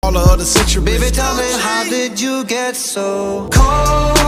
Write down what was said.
all of the centuries. Baby, tell me, how did you get so cold?